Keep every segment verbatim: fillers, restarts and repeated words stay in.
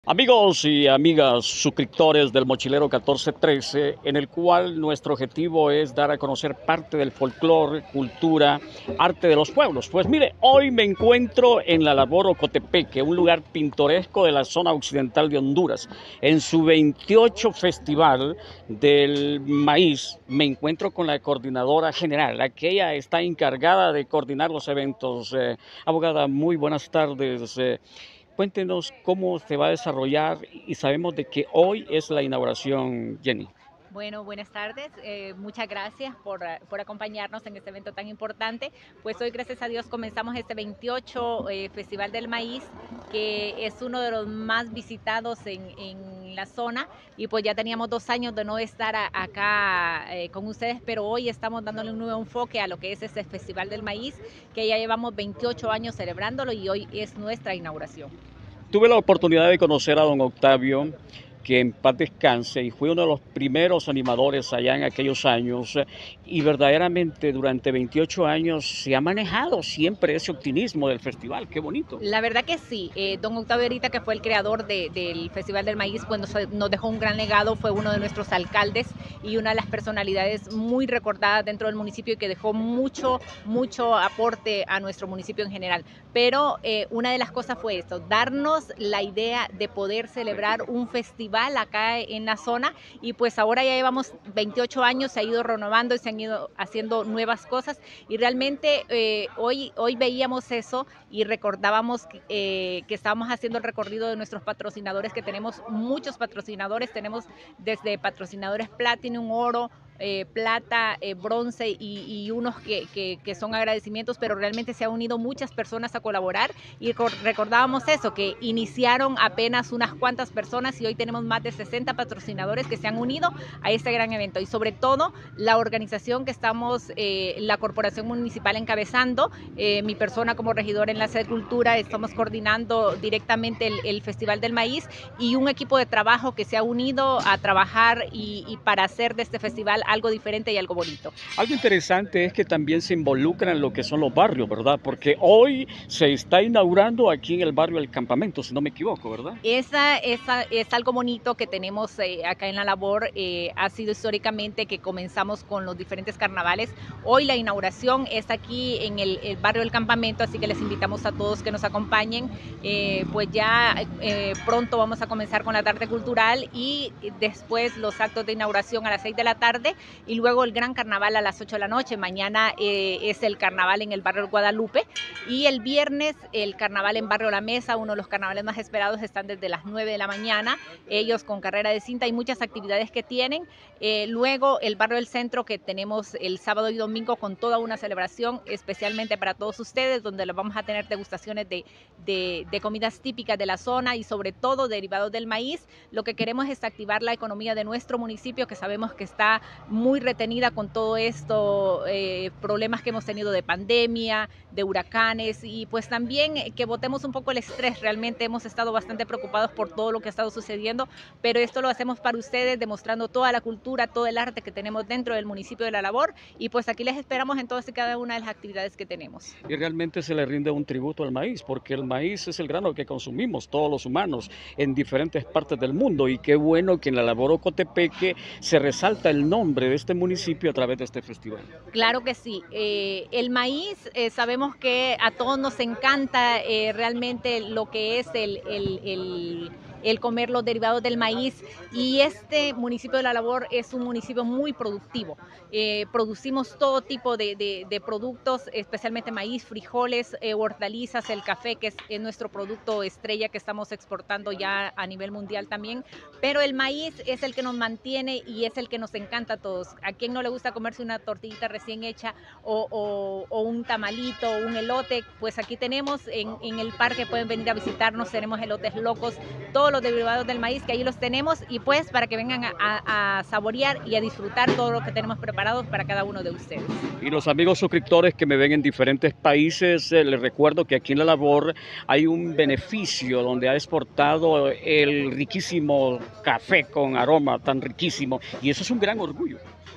Amigos y amigas suscriptores del Mochilero catorce trece, en el cual nuestro objetivo es dar a conocer parte del folclore, cultura, arte de los pueblos. Pues mire, hoy me encuentro en la Labor Ocotepeque, un lugar pintoresco de la zona occidental de Honduras. En su veintiocho Festival del Maíz, me encuentro con la coordinadora general, aquella está encargada de coordinar los eventos. Eh, abogada, muy buenas tardes. Eh, Cuéntenos cómo se va a desarrollar y sabemos de que hoy es la inauguración, Jenny. Bueno, buenas tardes. Eh, muchas gracias por, eh, por acompañarnos en este evento tan importante. Pues hoy, gracias a Dios, comenzamos este veintiocho eh, Festival del Maíz, que es uno de los más visitados en, en la zona. Y pues ya teníamos dos años de no estar a, acá eh, con ustedes, pero hoy estamos dándole un nuevo enfoque a lo que es este Festival del Maíz, que ya llevamos veintiocho años celebrándolo y hoy es nuestra inauguración. Tuve la oportunidad de conocer a don Octavio, que en paz descanse, y fue uno de los primeros animadores allá en aquellos años, y verdaderamente durante veintiocho años se ha manejado siempre ese optimismo del festival. Qué bonito. La verdad que sí, eh, don Octavio Erita, que fue el creador de, del Festival del Maíz, pues nos, nos dejó un gran legado, fue uno de nuestros alcaldes y una de las personalidades muy recordadas dentro del municipio y que dejó mucho, mucho aporte a nuestro municipio en general. Pero eh, una de las cosas fue esto, darnos la idea de poder celebrar un festival acá en la zona, y pues ahora ya llevamos veintiocho años, se ha ido renovando y se han ido haciendo nuevas cosas, y realmente eh, hoy, hoy veíamos eso y recordábamos eh, que estábamos haciendo el recorrido de nuestros patrocinadores, que tenemos muchos patrocinadores, tenemos desde patrocinadores Platinum, Oro, Eh, plata, eh, bronce y, y unos que, que, que son agradecimientos, pero realmente se han unido muchas personas a colaborar, y recordábamos eso, que iniciaron apenas unas cuantas personas y hoy tenemos más de sesenta patrocinadores que se han unido a este gran evento, y sobre todo la organización que estamos, eh, la corporación municipal encabezando, eh, mi persona como regidora en la sede de cultura, estamos coordinando directamente el, el Festival del Maíz, y un equipo de trabajo que se ha unido a trabajar y, y para hacer de este festival algo diferente y algo bonito. Algo interesante es que también se involucran lo que son los barrios, ¿verdad? Porque hoy se está inaugurando aquí en el barrio El Campamento, si no me equivoco, ¿verdad? Esa, esa es algo bonito que tenemos eh, acá en la labor. Eh, ha sido históricamente que comenzamos con los diferentes carnavales. Hoy la inauguración es aquí en el, el barrio El Campamento, así que les invitamos a todos que nos acompañen. Eh, pues ya eh, pronto vamos a comenzar con la tarde cultural y después los actos de inauguración a las seis de la tarde, y luego el gran carnaval a las ocho de la noche. Mañana eh, es el carnaval en el barrio Guadalupe, y el viernes el carnaval en barrio La Mesa, uno de los carnavales más esperados. Están desde las nueve de la mañana, ellos con carrera de cinta y muchas actividades que tienen. Eh, luego el barrio del Centro, que tenemos el sábado y domingo con toda una celebración especialmente para todos ustedes, donde los vamos a tener degustaciones de, de, de comidas típicas de la zona y sobre todo derivados del maíz. Lo que queremos es activar la economía de nuestro municipio, que sabemos que está muy retenida con todo esto, eh, problemas que hemos tenido de pandemia, de huracanes, y pues también que botemos un poco el estrés. Realmente hemos estado bastante preocupados por todo lo que ha estado sucediendo, pero esto lo hacemos para ustedes, demostrando toda la cultura, todo el arte que tenemos dentro del municipio de La Labor, y pues aquí les esperamos en todas y cada una de las actividades que tenemos. Y realmente se le rinde un tributo al maíz, porque el maíz es el grano que consumimos todos los humanos en diferentes partes del mundo, y qué bueno que en la Labor Ocotepeque se resalta el nombre de este municipio a través de este festival. Claro que sí. Eh, el maíz, eh, sabemos que a todos nos encanta eh, realmente lo que es el, el, el el comer los derivados del maíz, y este municipio de La Labor es un municipio muy productivo. Eh, producimos todo tipo de, de, de productos, especialmente maíz, frijoles, eh, hortalizas, el café, que es, es nuestro producto estrella que estamos exportando ya a nivel mundial también, pero el maíz es el que nos mantiene y es el que nos encanta a todos. ¿A quién no le gusta comerse una tortillita recién hecha o, o, o un tamalito o un elote? Pues aquí tenemos en, en el parque, pueden venir a visitarnos, tenemos elotes locos, todo los derivados del maíz, que ahí los tenemos, y pues para que vengan a, a, a saborear y a disfrutar todo lo que tenemos preparados para cada uno de ustedes. Y los amigos suscriptores que me ven en diferentes países, eh, les recuerdo que aquí en La Labor hay un beneficio donde ha exportado el riquísimo café con aroma tan riquísimo, y eso es un gran orgullo.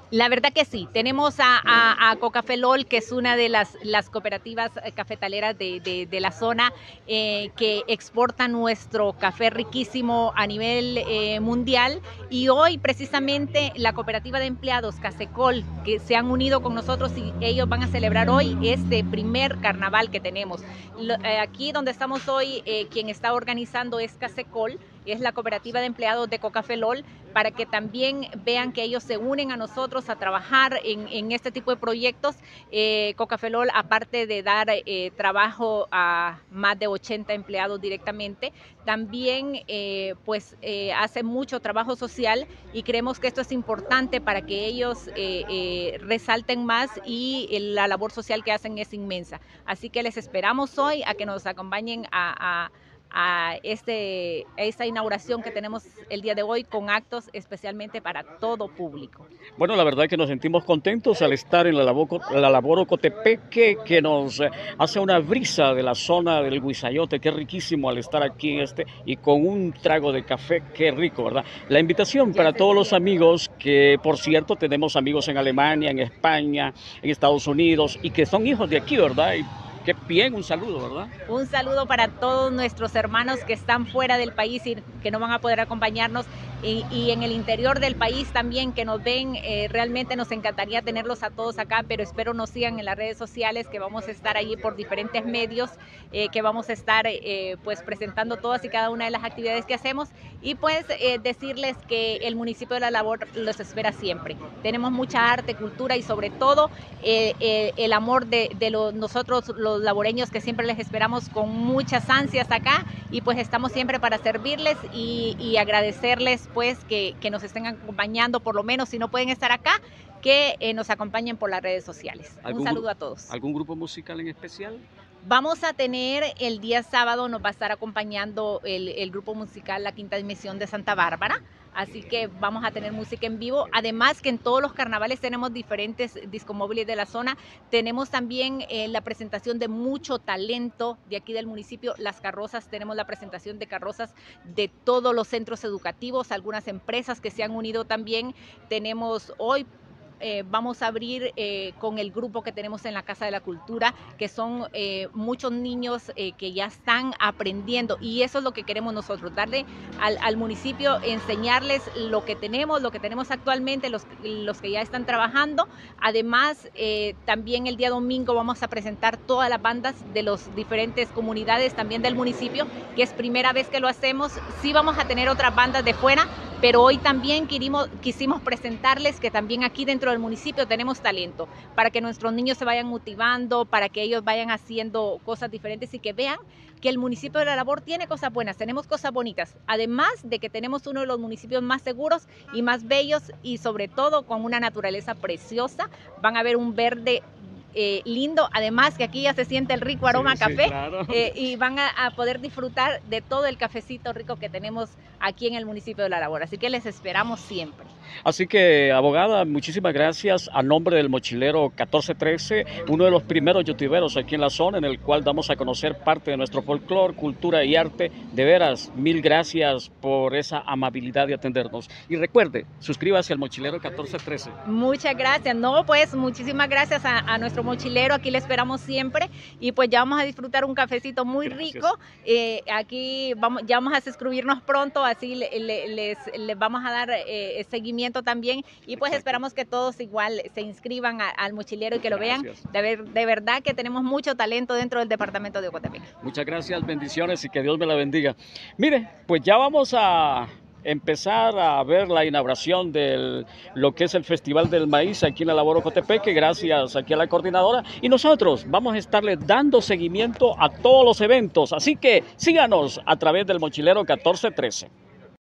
La verdad que sí, tenemos a, a, a Cocafelol, que es una de las, las cooperativas cafetaleras de, de, de la zona, eh, que exporta nuestro café riquísimo a nivel eh, mundial, y hoy precisamente la cooperativa de empleados Casecol, que se han unido con nosotros, y ellos van a celebrar hoy este primer carnaval que tenemos. Lo, eh, aquí donde estamos hoy, eh, quien está organizando es Casecol, es la cooperativa de empleados de Cocafelol, para que también vean que ellos se unen a nosotros a trabajar en, en este tipo de proyectos. Eh, Cocafelol, aparte de dar eh, trabajo a más de ochenta empleados directamente, también eh, pues eh, hace mucho trabajo social, y creemos que esto es importante para que ellos eh, eh, resalten más, y la labor social que hacen es inmensa. Así que les esperamos hoy a que nos acompañen a, a a, este, a esta inauguración que tenemos el día de hoy, con actos especialmente para todo público. Bueno, la verdad es que nos sentimos contentos al estar en la labor, la labor Ocotepeque, que nos hace una brisa de la zona del Huizayote, que es riquísimo al estar aquí en este, y con un trago de café, qué rico, ¿verdad? La invitación para todos los amigos, que por cierto tenemos amigos en Alemania, en España, en Estados Unidos, y que son hijos de aquí, ¿verdad? Y qué bien, un saludo, ¿verdad? Un saludo para todos nuestros hermanos que están fuera del país y que no van a poder acompañarnos, y, y en el interior del país también, que nos ven. Eh, realmente nos encantaría tenerlos a todos acá, pero espero nos sigan en las redes sociales, que vamos a estar allí por diferentes medios, eh, que vamos a estar eh, pues presentando todas y cada una de las actividades que hacemos, y pues eh, decirles que el municipio de La Labor los espera siempre. Tenemos mucha arte, cultura, y sobre todo eh, eh, el amor de, de los, nosotros los laboreños, que siempre les esperamos con muchas ansias acá, y pues estamos siempre para servirles y, y agradecerles pues que, que nos estén acompañando, por lo menos si no pueden estar acá, que eh, nos acompañen por las redes sociales. Un saludo a todos. ¿Algún grupo musical en especial? Vamos a tener el día sábado, nos va a estar acompañando el, el grupo musical La Quinta Dimensión de Santa Bárbara, así que vamos a tener música en vivo. Además que en todos los carnavales tenemos diferentes discomóviles de la zona, tenemos también eh, la presentación de mucho talento de aquí del municipio, las carrozas, tenemos la presentación de carrozas de todos los centros educativos, algunas empresas que se han unido también. Tenemos hoy Eh, vamos a abrir eh, con el grupo que tenemos en la Casa de la Cultura, que son eh, muchos niños eh, que ya están aprendiendo, y eso es lo que queremos nosotros, darle al, al municipio, enseñarles lo que tenemos, lo que tenemos actualmente, los, los que ya están trabajando. Además, eh, también el día domingo vamos a presentar todas las bandas de las diferentes comunidades también del municipio, que es primera vez que lo hacemos. Sí vamos a tener otras bandas de fuera, pero hoy también quisimos, quisimos presentarles que también aquí dentro del municipio tenemos talento, para que nuestros niños se vayan motivando, para que ellos vayan haciendo cosas diferentes, y que vean que el municipio de La Labor tiene cosas buenas, tenemos cosas bonitas, además de que tenemos uno de los municipios más seguros y más bellos, y sobre todo con una naturaleza preciosa. Van a ver un verde Eh, lindo, además que aquí ya se siente el rico aroma sí, a café, sí, claro. eh, y van a, a poder disfrutar de todo el cafecito rico que tenemos aquí en el municipio de La Labor, así que les esperamos siempre. Así que, abogada, muchísimas gracias a nombre del Mochilero catorce trece, uno de los primeros youtuberos aquí en la zona, en el cual damos a conocer parte de nuestro folclore, cultura y arte. De veras, mil gracias por esa amabilidad de atendernos. Y recuerde, suscríbase al Mochilero catorce trece. Muchas gracias. No, pues muchísimas gracias a, a nuestro mochilero, aquí le esperamos siempre, y pues ya vamos a disfrutar un cafecito muy gracias. rico. Eh, aquí vamos, ya vamos a suscribirnos pronto, así le, le, les, les vamos a dar eh, seguimiento también, y pues Exacto. esperamos que todos igual se inscriban a, al mochilero y que lo gracias. vean. De, ver, de verdad que tenemos mucho talento dentro del departamento de Ocotepeque. Muchas gracias, bendiciones, y que Dios me la bendiga. Mire, pues ya vamos a empezar a ver la inauguración de lo que es el Festival del Maíz aquí en La Labor Ocotepeque, gracias aquí a la coordinadora, y nosotros vamos a estarle dando seguimiento a todos los eventos, así que síganos a través del Mochilero catorce trece.